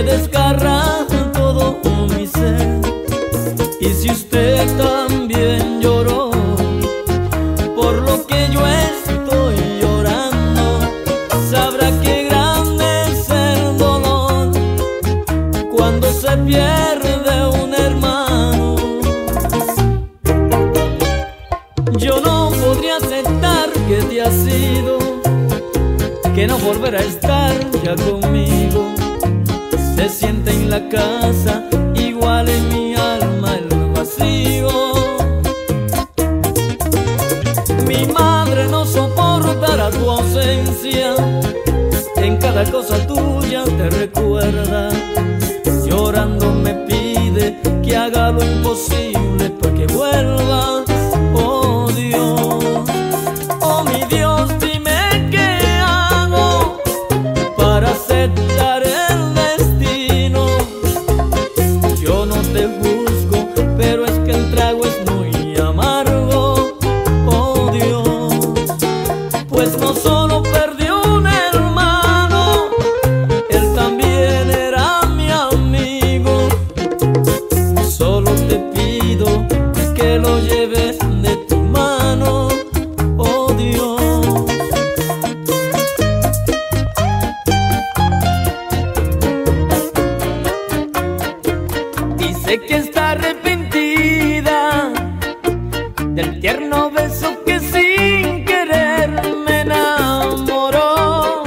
desgarra todo mi ser. Y si usted también lloró por lo que yo estoy llorando, sabrá que grande es el dolor cuando se pierde un hermano. Yo no podría aceptar que te has ido, que no volverá a estar ya conmigo. Se siente en la casa igual en mi alma el vacío. Mi madre no soportará tu ausencia, en cada cosa tuya te recuerda. Llorando me pide que haga lo imposible para que vuelvas. Oh Dios, oh mi Dios, dime qué hago para aceptar el destino. Yo no te juzgo, pero es que el trago es muy amargo. Oh Dios, pues no solo perdí un hermano, él también era mi amigo. Solo te pido que lo lleves de tu mano. Oh Dios. Dice que está arrepentida del tierno beso que sin querer me enamoró.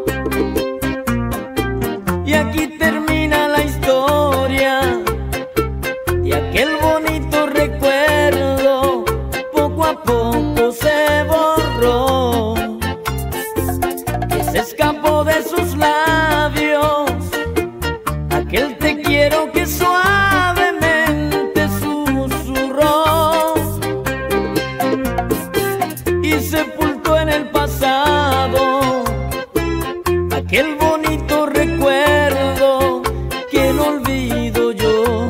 Y aquí termina la historia de aquel bonito recuerdo, poco a poco se borró, que se escapó de sus labios aquel te quiero que suavemente susurró y sepultó en el pasado aquel bonito recuerdo que no olvido yo.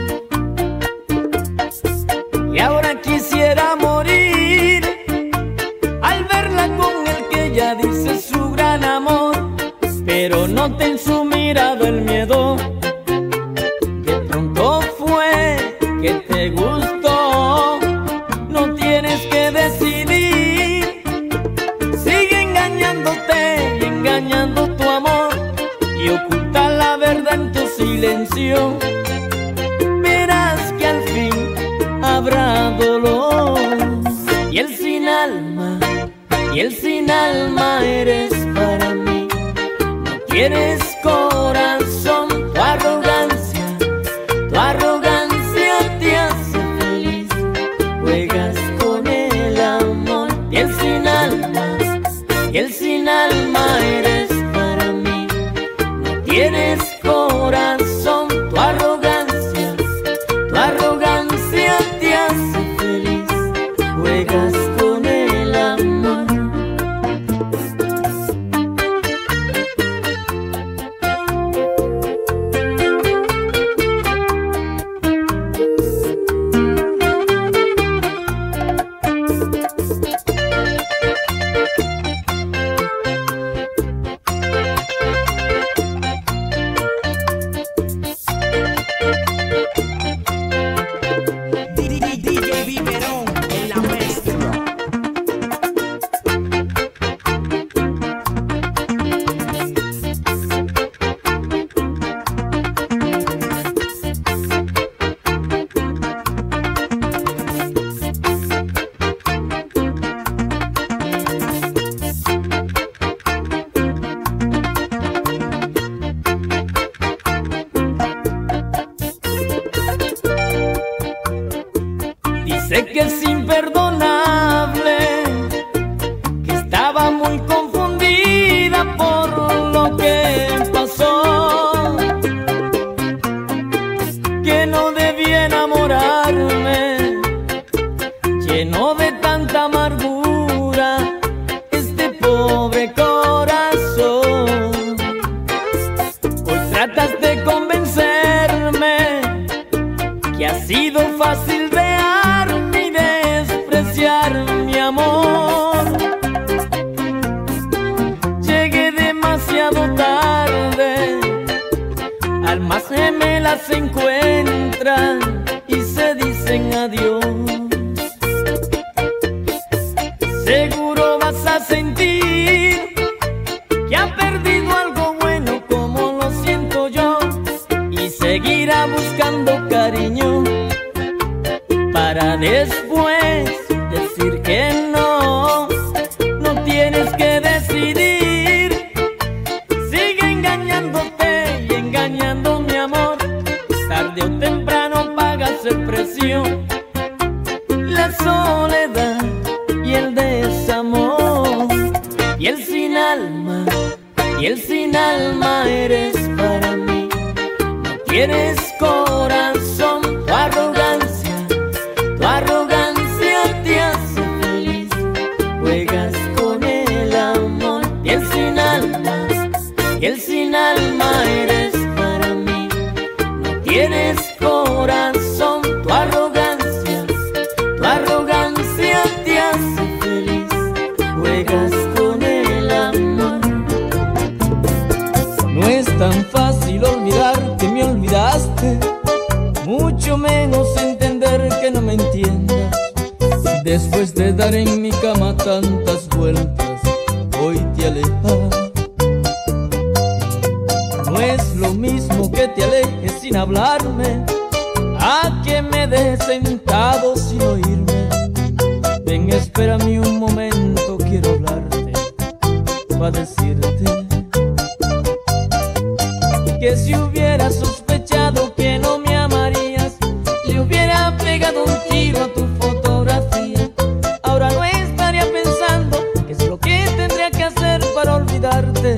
Y ahora quisiera morir al verla con el que ella dice su gran amor, pero noté en su mirada el miedo. De pronto fue que te gustó. No tienes que decidir, sigue engañándote y engañando tu amor, y oculta la verdad en tu silencio. Verás que al fin habrá dolor. Y el sin alma, y el sin alma eres para mí. No tienes corazón, tu arrogancia te hace feliz. Juegas con el amor. Y el sin alma eres para mí. No tienes corazón, tu arrogancia te hace feliz. Juegas con el amor. DJ Biberón en la mezcla. Dice que es imperdonable, que estaba muy confundida por lo que pasó, que no debía enamorarme, lleno de tanta amargura este pobre corazón. Hoy tratas de convencerme que ha sido fácil rearme y despreciar mi amor. Llegué demasiado tarde solas se encuentran y se dicen adiós. Seguro vas a sentir que ha perdido algo bueno como lo siento yo, y seguirá buscando cariño para después decir que no. No tienes que decidir, sigue engañándote y engañando mi amor. Tarde o temprano pagas el precio, la soledad y el desamor. Y el sin alma, y el sin alma eres para mí. No tienes corazón, tu arrogancia te hace feliz. Juegas con el amor. Y el sin alma eres para mí. No tienes corazón, tu arrogancia te hace feliz. Juegas con el amor. No es tan fácil olvidar que me olvidaste, mucho menos entender que no me entiendas. Después de dar en mi cama tantas vueltas, hoy te alejas. No es lo mismo que te alejes sin hablarme, a que me dejes sentado sin oírme. Ven, espérame un momento, quiero hablarte, pa' decirte que si hubiera sospechado que no me amarías, le hubiera pegado un tiro a tu fotografía. Ahora no estaría pensando qué es lo que tendría que hacer para olvidarte.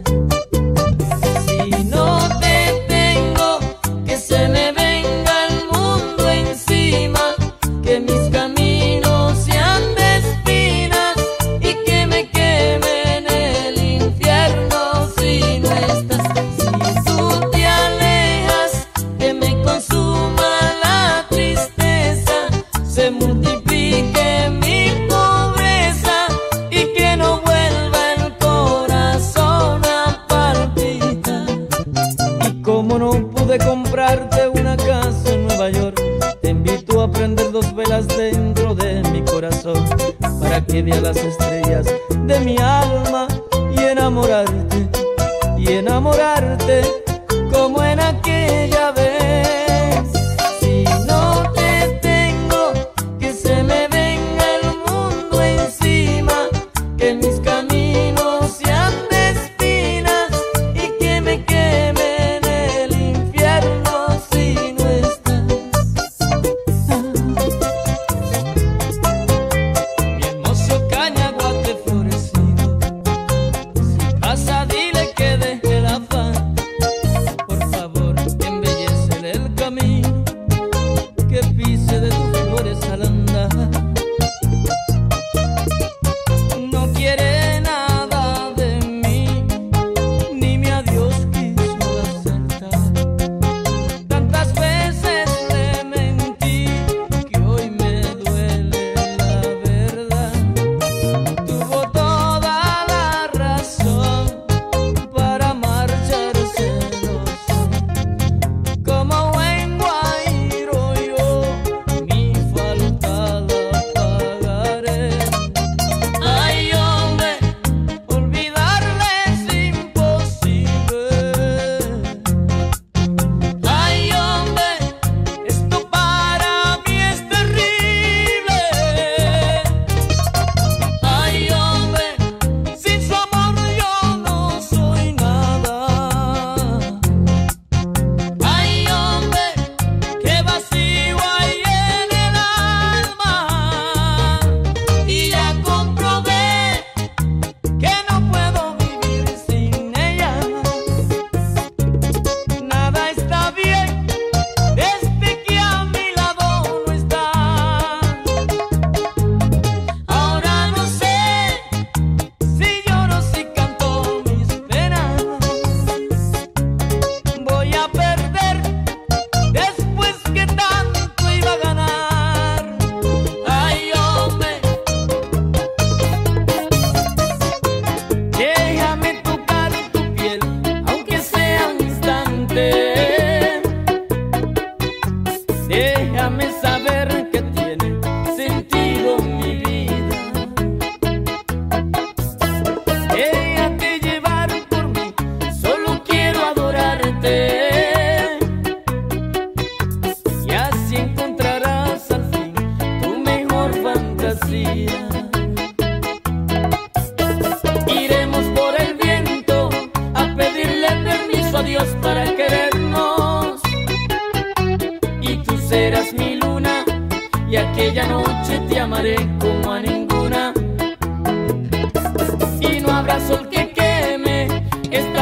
Si no te tengo, que se me venga el mundo encima, que mis caminos sean de espinas y que me queme en el infierno si no estás. Si tú te alejas, que me consuma la tristeza, se multiplique mi pobreza y que no vuelva el corazón a palpitar. Y como no pude comprarte una casa en Nueva York, te invito a prender 2 velas dentro de mi corazón, para que veas las estrellas de mi alma y enamorarte como en aquella vez. Si no te tengo, que se me venga el mundo encima, que mis caminos sean de espinas y que me queme en el infierno si no estás. Mi hermoso cañaguate florecido, si pasa dile que deje el afán, por favor, que embellece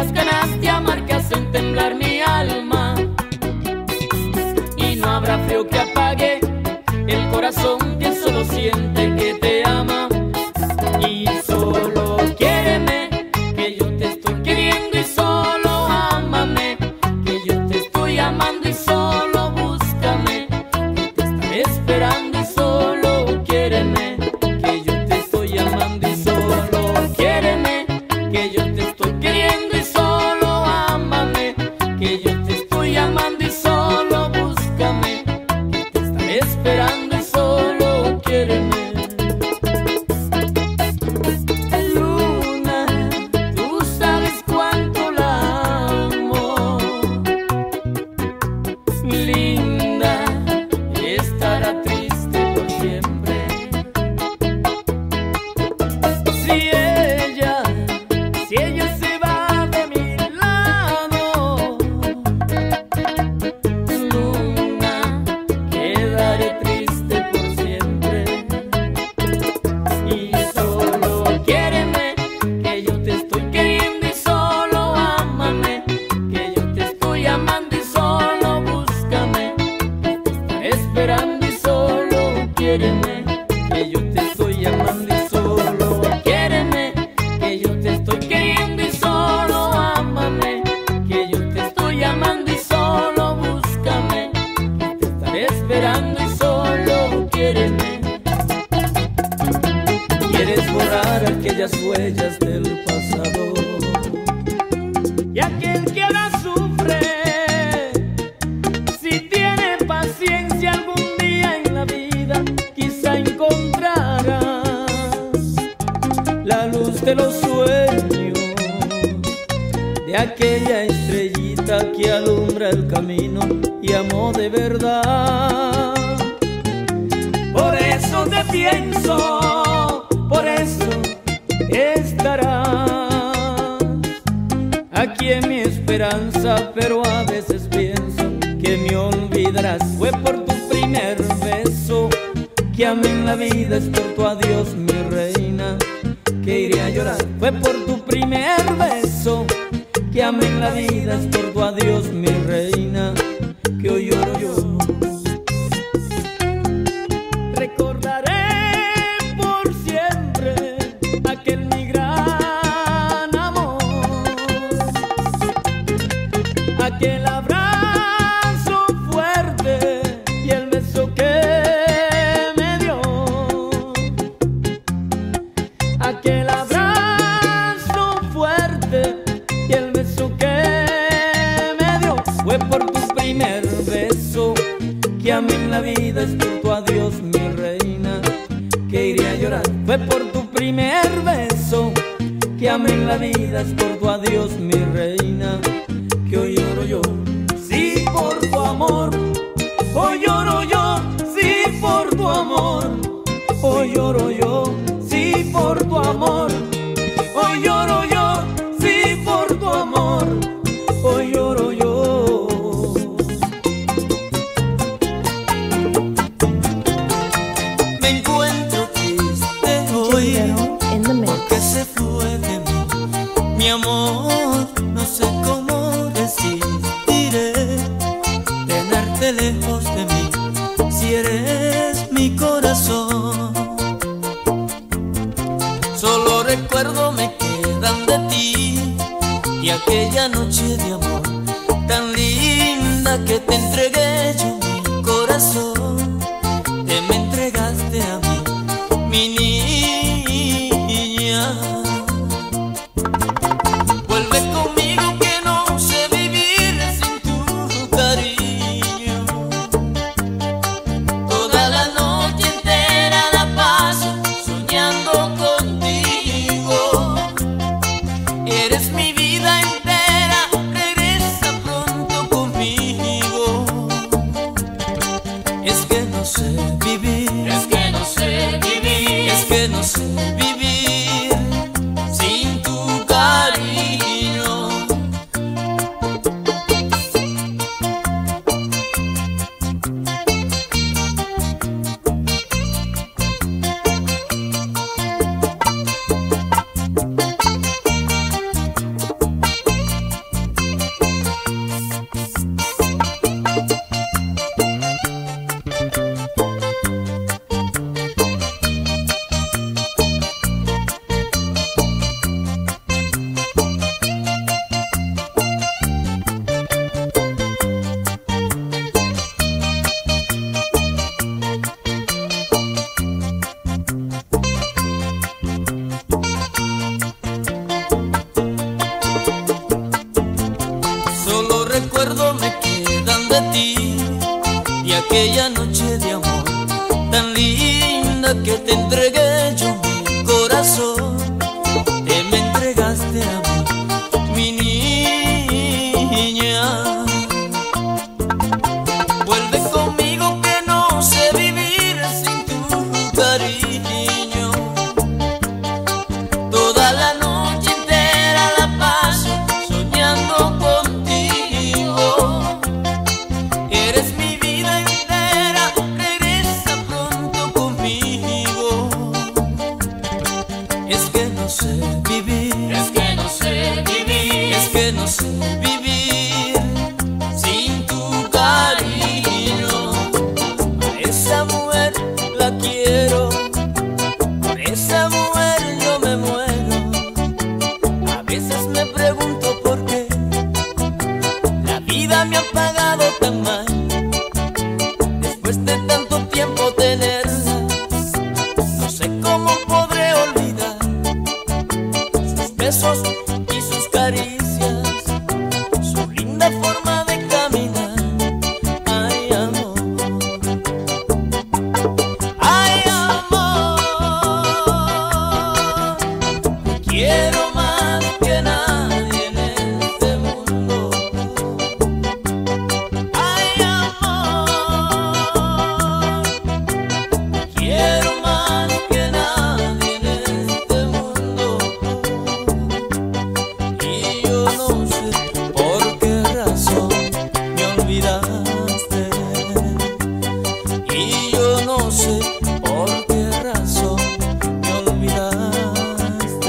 las ganas de amar que hacen temblar mi alma. Y no habrá frío que apague el corazón que solo siente que te ama. Y solo quiéreme, que yo te estoy queriendo, y solo ámame, que yo te estoy amando, y solo búscame, que te estaré esperando, y solo quiéreme, que yo te estoy amando, y solo quiéreme, que yo te estoy queriendo, y solo ámame, que yo te estoy amando, y solo búscame, que te estaré esperando, y solo quiéreme. Esperando y solo quiéreme, que yo te estoy amando, y solo quiéreme, que yo te estoy queriendo, y solo ámame, que yo te estoy amando, y solo búscame, que te estaré esperando, y solo quiéreme. Quieres borrar aquellas huellas del pasado y aquel que ahora sufre. Si tiene paciencia, algún día en la vida quizá encontrarás la luz de los sueños, de aquella estrellita que alumbra el camino y amó de verdad. Por eso te pienso, por eso estarás aquí en mi esperanza, pero a veces pienso que me olvidarás. Fue por tu primer beso que amé en la vida, es por tu adiós, mi reina, que iré a llorar. Fue por tu primer beso que amé en la vida, es por tu adiós, mi reina, que hoy lloro yo. Recordaré por siempre aquel mi gran amor, aquel abrazo fuerte y el beso que me dio, aquel abrazo fuerte y el beso que me dio. Fue por tu primer beso que amé en la vida, es por tu adiós, mi reina, que iré a llorar. Fue por tu primer beso que amé en la vida, es por tu adiós, mi reina, que hoy lloro yo. Sí, por tu amor, hoy lloro yo. Sí, por tu amor, hoy lloro yo. Sí, por tu amor, hoy lloro yo. Sí, por tu amor, hoy lloro yo. Me encuentro triste hoy porque se fue de mí mi amor. No sé cómo resistiré tenerte lejos de mí, si eres mi corazón. Solo recuerdo me quedan de ti y aquella noche de amor tan linda que te entregué yo mi corazón. Te me entregaste a mí, mi niña. Vuelve conmigo que no sé vivir sin tu cariño. Toda la noche entera la paso soñando contigo. Eres mi vida entera, regresa pronto conmigo. Es que no sé vivir, es que no sé vivir, es que no sé vivir sin tu cariño. aquella noche de amor tan linda que te entregué yo mi corazón. Te me entregaste a mí, mi niña. Vuelve conmigo que no sé vivir sin tu cariño. Toda la noche entera la paso soñando contigo. Eres mi vida entera, regresa pronto conmigo. Es que no sé vivir, Es que no sé vivir, es que no sé vivir sin tu cariño. A esa mujer la quiero, por esa mujer yo me muero. A veces me pregunto por qué la vida me ha pagado tan mal. Después de tanto tiempo tenerla, no sé cómo podré olvidar sus besos y sus caricias, su linda forma de caminar. Ay, amor, ay, amor, te quiero más que nadie en este mundo. Ay, amor, te quiero más que nadie en este mundo. Y yo no sé por qué razón me olvidaste. Y yo no sé por qué razón me olvidaste.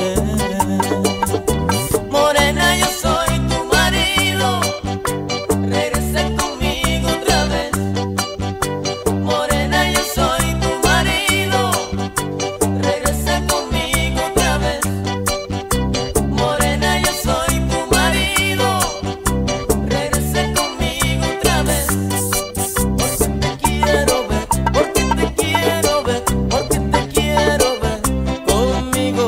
Morena, yo soy tu marido, regresa conmigo otra vez. Morena, yo soy tu marido, regresa conmigo otra vez. Morena, yo soy tu marido, regresa conmigo otra vez. Porque te quiero ver, porque te quiero ver, porque te quiero ver conmigo.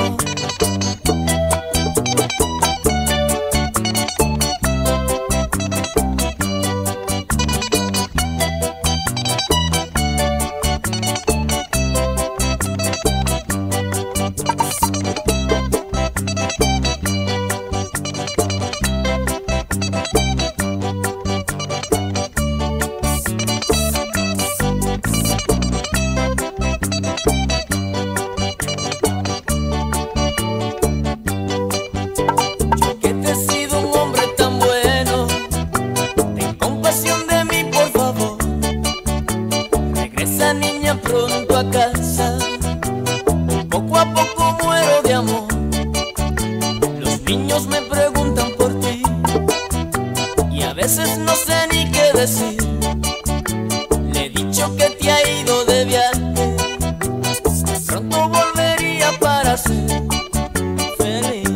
Que te he sido un hombre tan bueno, ten compasión de mí por favor. Regresa, niña, pronto a casa, poco a poco muero de amor. Los niños me preguntan por ti y a veces no sé ni qué decir. Le he dicho que te ha ido de viaje, pronto volvería para ser feliz.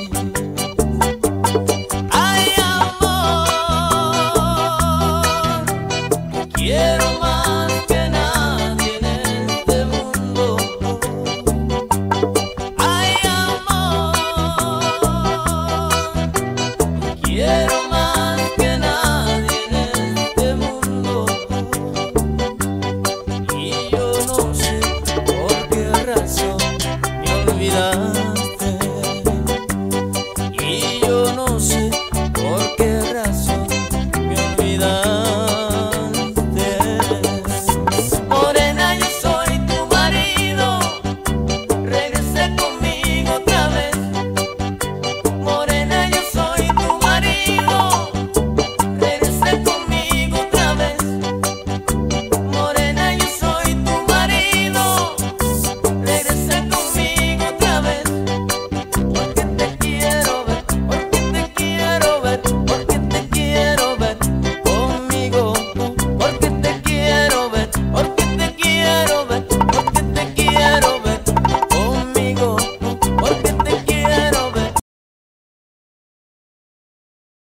Ay, amor, te quiero más que nadie en este mundo. Ay, amor, te quiero